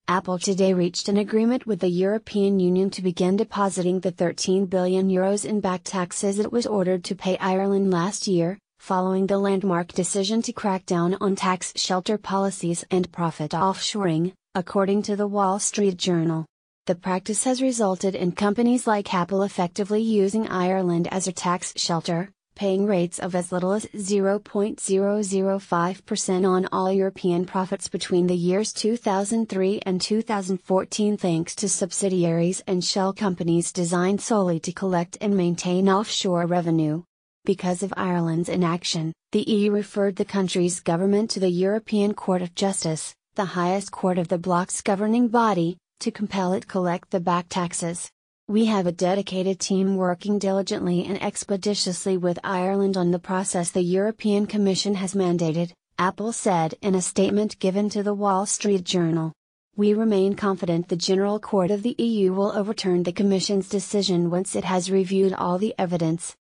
Apple today reached an agreement with the European Union to begin depositing the €13 billion in back taxes it was ordered to pay Ireland last year, following the landmark decision to crack down on tax shelter policies and profit offshoring, according to the Wall Street Journal. The practice has resulted in companies like Apple effectively using Ireland as a tax shelter, paying rates of as little as 0.005% on all European profits between the years 2003 and 2014 thanks to subsidiaries and shell companies designed solely to collect and maintain offshore revenue. Because of Ireland's inaction, the EU referred the country's government to the European Court of Justice, the highest court of the bloc's governing body, to compel it collect the back taxes. "We have a dedicated team working diligently and expeditiously with Ireland on the process the European Commission has mandated," Apple said in a statement given to the Wall Street Journal. "We remain confident the General Court of the EU will overturn the Commission's decision once it has reviewed all the evidence,"